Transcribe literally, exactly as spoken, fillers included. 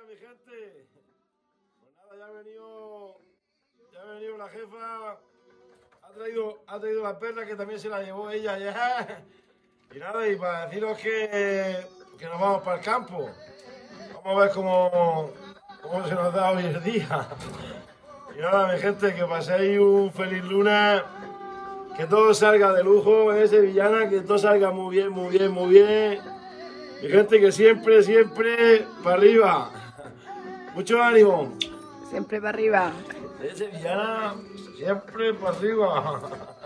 mi gente. Pues nada, ya ha venido, ya ha venido la jefa. Ha traído, ha traído la perla que también se la llevó ella ya. Y nada, y para deciros que, que nos vamos para el campo. Vamos a ver cómo, cómo se nos da hoy el día. Y nada, mi gente, que paséis un feliz lunes. Que todo salga de lujo en Sevillana, que todo salga muy bien, muy bien, muy bien. Mi gente, que siempre, siempre para arriba. Mucho ánimo. Siempre para arriba. De Sevillana, siempre para arriba.